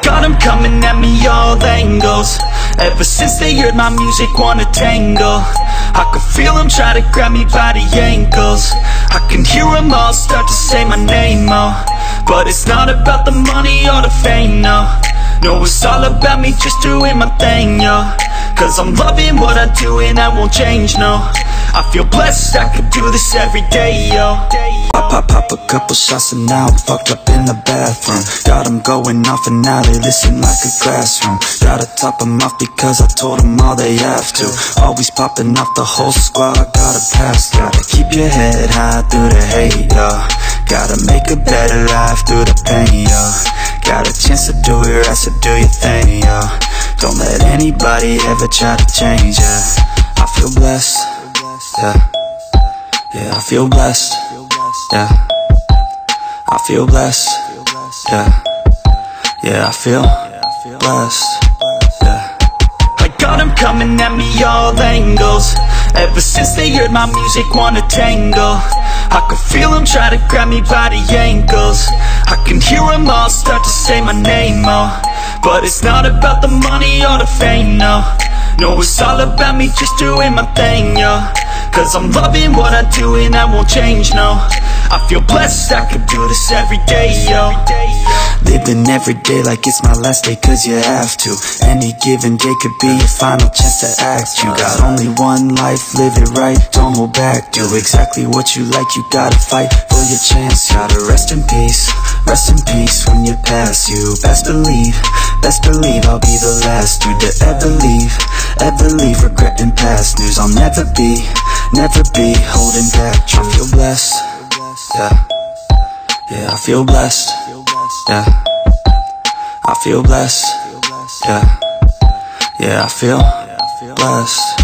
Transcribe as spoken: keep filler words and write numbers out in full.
got them coming at me all angles. Ever since they heard my music, wanna tangle. I can feel them try to grab me by the ankles. I can hear them all start to say my name, oh. But it's not about the money or the fame, no. No, it's all about me just doing my thing, yo. Cause I'm loving what I do and I won't change, no. I feel blessed, I could do this every day, yo. Pop, pop, pop a couple shots and now I'm fucked up in the bathroom. Got them going off and now they listen like a classroom. Gotta top them off because I told them all they have to. Always popping off the whole squad, gotta pass. Gotta keep your head high through the hate, yo. Gotta make a better life through the pain, yo. Got a chance to do it right, so do your thing, yo. Don't let anybody ever try to change, yeah. I feel blessed, yeah. Yeah, I feel blessed, yeah. I feel blessed, yeah. Yeah, I feel blessed, yeah. I got them coming at me all angles. Ever since they heard my music, wanna tangle. I can feel them try to grab me by the ankles. I can hear them all start to say my name, oh. But it's not about the money or the fame, no. No, it's all about me just doing my thing, yo. Cause I'm loving what I do and I won't change, no. I feel blessed, I could do this every day, yo. Living every day like it's my last day cause you have to. Any given day could be your final chance to act. You got only one life, live it right, don't hold back. Do exactly what you like, you gotta fight for your chance. Gotta rest in peace, rest in peace when you pass. You best believe, best believe I'll be the last dude to ever leave, ever leave regretting past news. I'll never be, never be holding back. I feel blessed, yeah. Yeah, I feel blessed, yeah. I feel blessed, yeah. Yeah, I feel blessed.